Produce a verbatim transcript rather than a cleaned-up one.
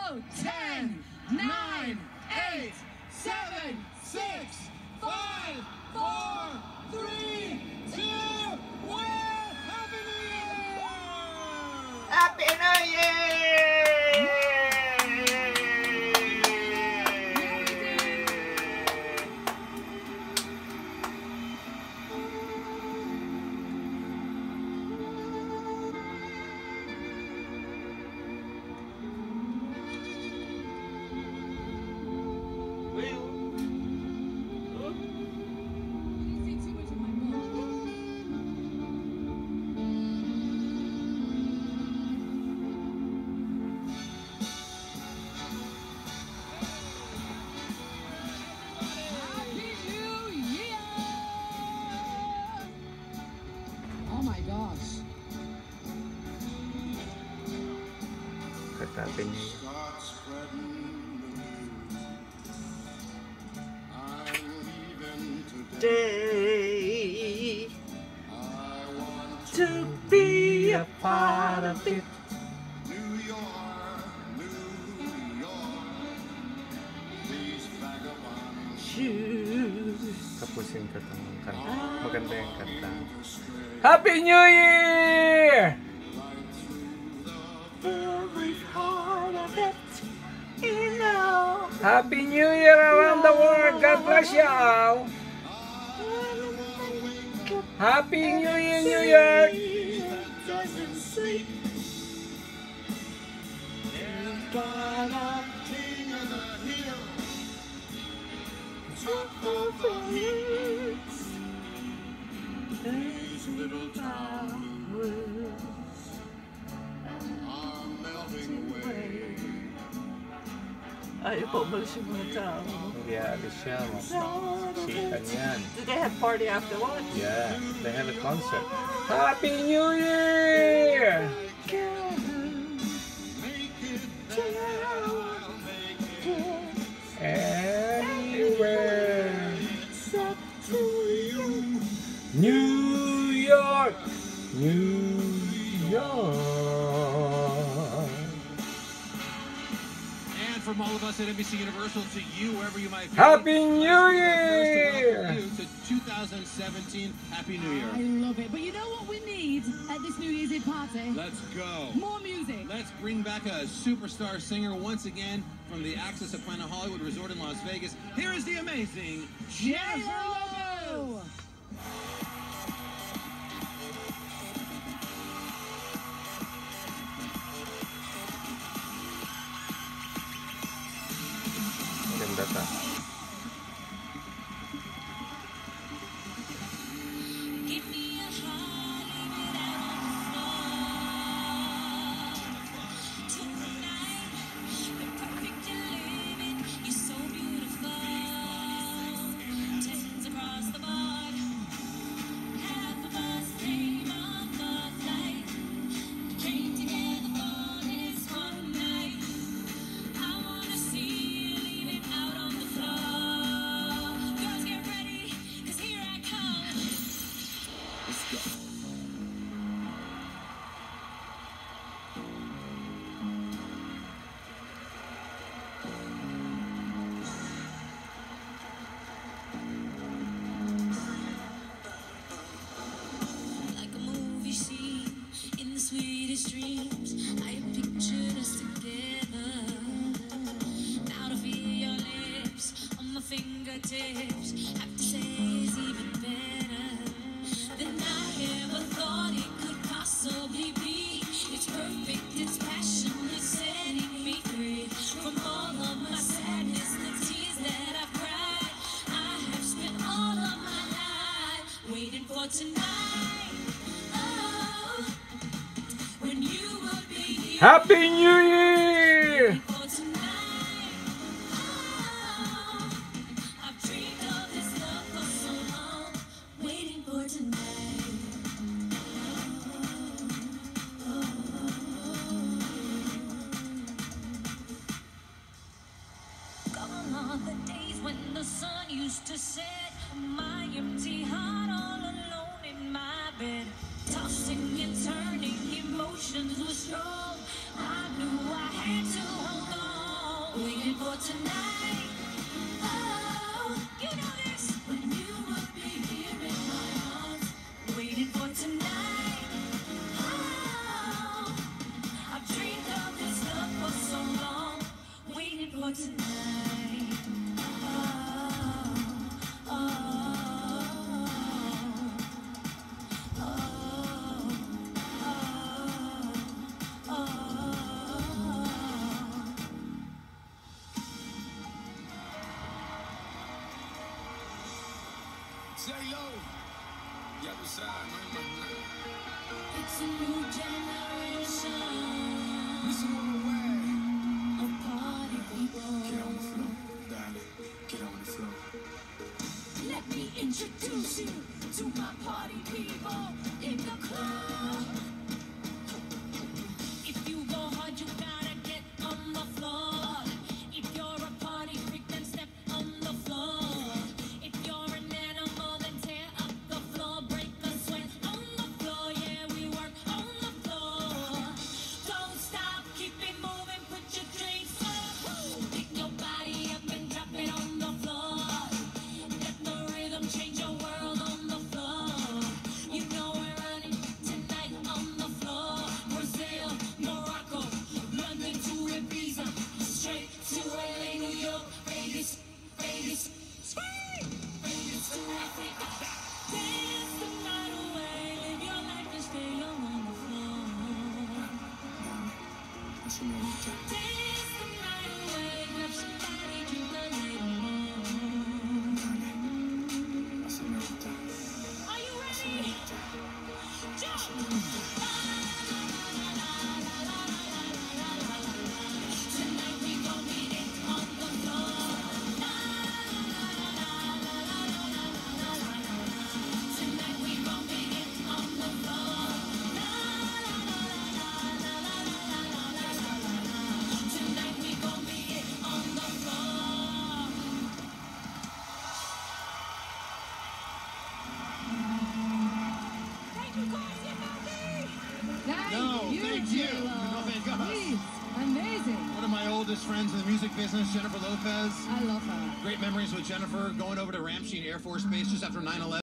go! ten, nine, eight, seven, six, five, four, three, two, one! Happy New Year! Happy New Year! Oh my gosh. Happy New Year. Day to be a part of it. New York, New York, these vagabond Shoes. Tapusin ka itong kanta. Maganda yung kanta. Happy New Year! Every part of it, you know. Happy New Year around the world. God bless you all. Happy New Year, New York. king of the hill. These little towers are melting away. Ay, pabalik yung mga tao. Hindi aalis siya. Sikan yan. Do they have party afterwards? Yeah, they have a concert. Happy New Year! Make it there, I'll make it Anywhere except to you. New York, New York. And from all of us at N B C Universal to you, wherever you might be. Happy New Welcome Year! you to two thousand seventeen. Happy New Year. I love it. But you know what we need at this New Year's Eve party? Let's go. More music. Let's bring back a superstar singer once again from the Axis at Planet Hollywood Resort in Las Vegas. Here is the amazing Jennifer Lopez. Maganda ta. Give me a heart, leave it out on the floor. Tonight, the perfect you're living, you're so beautiful. Tens across the board. Half of us came off the flight, came together for this one night. I wanna see you leave it out on the floor. Girls, get ready, 'cause here I come. Let's go. Like a movie scene in the sweetest dreams, I pictured us together. Now to feel your lips on my fingertips, have to say is even better than I ever thought it could possibly be. It's perfect, it's passion, it's setting me free from all of my sadness, the tears that I've cried. I have spent all of my life waiting for tonight. Oh, when you will be here Happy New Year! for tonight. Oh, I've dreamed of this love for so long, waiting for tonight. Gone are the days when the sun used to set, my empty heart all alone in my bed, tossing and turning, emotions were strong. I knew I had to hold on. waiting for tonight. Oh, you know this. When you would be here in my arms, waiting for tonight. Oh, I've dreamed of this love for so long, waiting for tonight. Oh, oh, oh, oh, oh, oh. J-Lo, ya tú sabes, no hay más nada. It's a new generation Listen on the way. of party people. Get on the floor, darling. Get on the floor. Let me introduce you to my party people in the club. If you go hard, you gotta get on the floor. If you're a party freak, then step on the floor. If you're an animal, then tear up the floor. Break the sweat on the floor. Yeah, we work on the floor. Don't stop, keep it moving. Put your drinks up. Pick your body up and drop it on the floor. Let the rhythm change your world on the floor. You know we're running tonight on the floor. Brazil, Morocco, London to Ibiza, straight to L A, New York, Vegas, Vegas, Vegas to Africa. Dance the night away, live your life and stay young on the floor. Señorita, Dance the night away, grab somebody, drink the night on. señorita, Are you ready? Jump! Tonight we gon' beat it on the floor. Tonight we gon' beat it on the floor. Tonight we gon' beat it on the floor. Thank you, Garcia Valdez. Thank No, you, thank you. J-Lo. No, thank us. Please, amazing. One of my oldest friends in the music business, Jennifer Lopez. I love her. Great memories with Jennifer going over to Ramstein Air Force Base just after nine eleven.